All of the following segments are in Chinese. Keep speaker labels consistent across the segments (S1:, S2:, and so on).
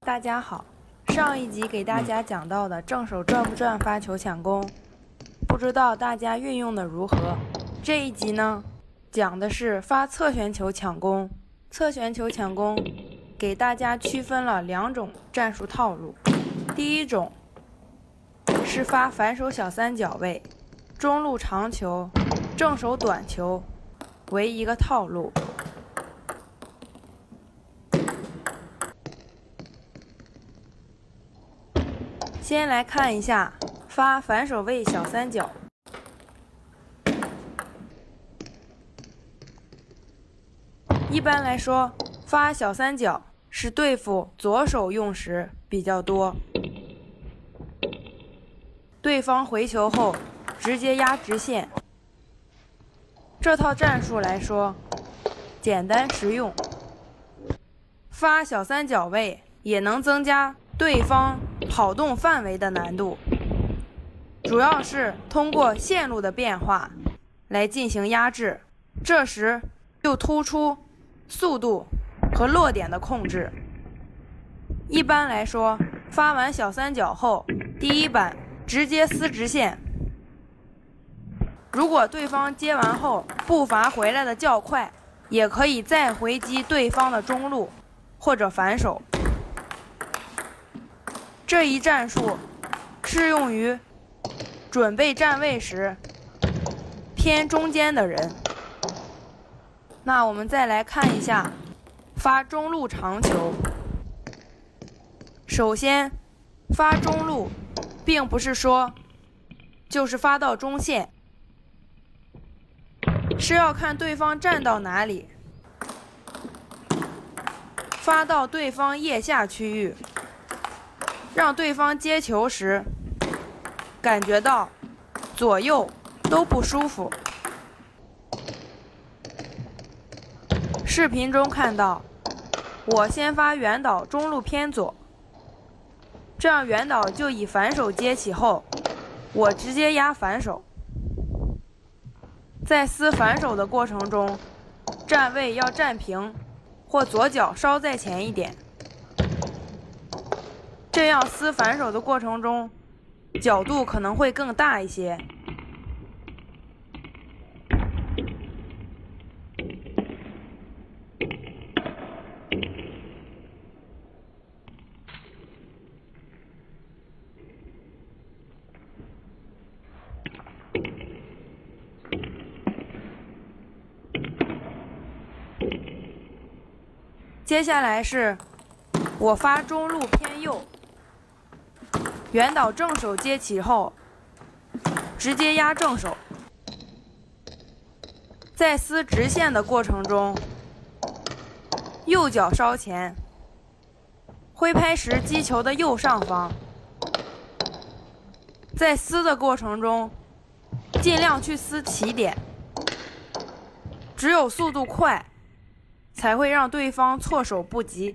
S1: 大家好，上一集给大家讲到的正手转不转发球抢攻，不知道大家运用的如何？这一集呢，讲的是发侧旋球抢攻。侧旋球抢攻给大家区分了两种战术套路。第一种是发反手小三角位，中路长球、正手短球为一个套路。先来看一下发反手位小三角。一般来说，发小三角是对付左手用时比较多。对方回球后直接压直线，这套战术来说简单实用。发小三角位也能增加对方跑动范围的难度，主要是通过线路的变化来进行压制，这时就突出速度和落点的控制。一般来说，发完小三角后，第一板直接撕直线，如果对方接完后步伐回来的较快，也可以再回击对方的中路或者反手。这一战术适用于准备站位时偏中间的人。那我们再来看一下发中路长球。首先，发中路并不是说就是发到中线，是要看对方站到哪里，发到对方腋下区域，让对方接球时感觉到左右都不舒服。视频中看到，我先发远导中路偏左，这样远导就以反手接起后，我直接压反手。在撕反手的过程中，站位要站平，或左脚稍在前一点。这样撕反手的过程中，角度可能会更大一些。接下来是我发中路偏右，远导正手接起后，直接压正手。在撕直线的过程中，右脚稍前，挥拍时击球的右上方。在撕的过程中，尽量去撕起点，只有速度快，才会让对方措手不及。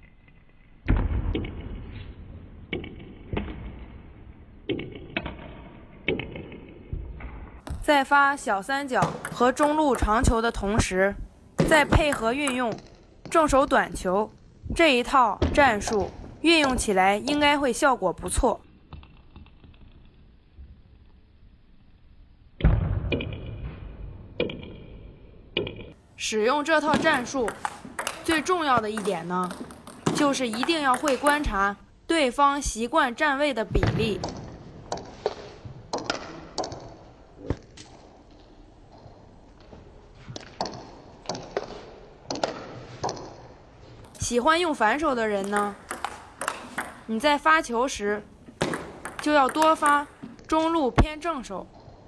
S1: 在发小三角和中路长球的同时，再配合运用正手短球，这一套战术运用起来应该会效果不错。使用这套战术最重要的一点呢，就是一定要会观察对方习惯站位的比例。喜欢用反手的人呢，你在发球时就要多发中路偏正手，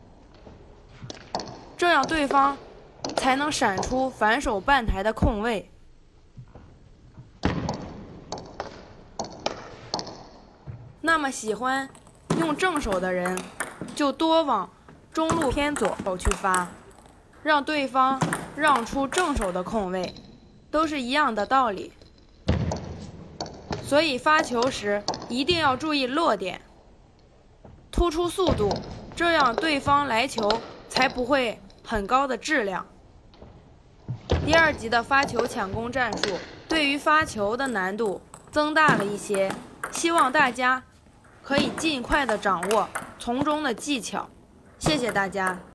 S1: 这样对方才能闪出反手半台的空位。那么喜欢用正手的人，就多往中路偏左手去发，让对方让出正手的空位，都是一样的道理。所以发球时一定要注意落点，突出速度，这样对方来球才不会很高的质量。第二集的发球抢攻战术，对于发球的难度增大了一些，希望大家可以尽快的掌握从中的技巧。谢谢大家。